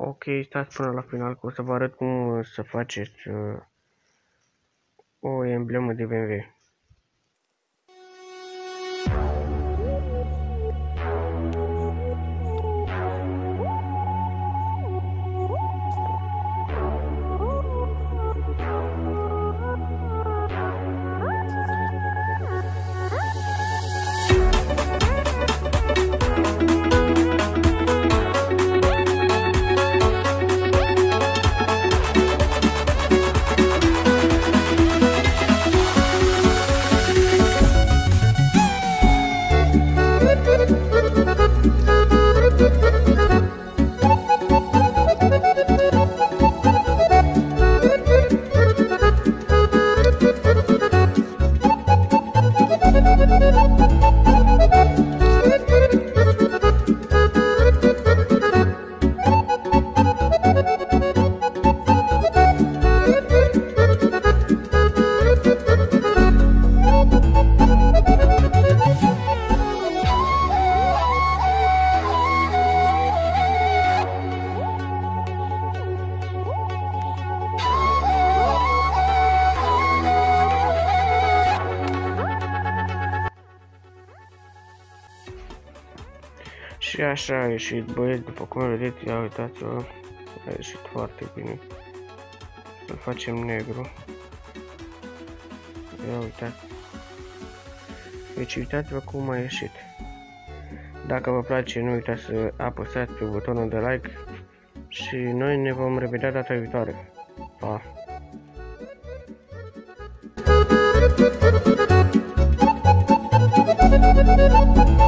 Ok, stați până la final că o să vă arăt cum să faceți o emblemă de BMW. Și așa a ieșit, băieți, după cum vedeți, ia uitați-vă, a ieșit foarte bine. Să-l facem negru. Ia uitați. Deci uitați-vă cum a ieșit. Dacă vă place, nu uitați să apăsați pe butonul de like și noi ne vom revedea data viitoare. Pa!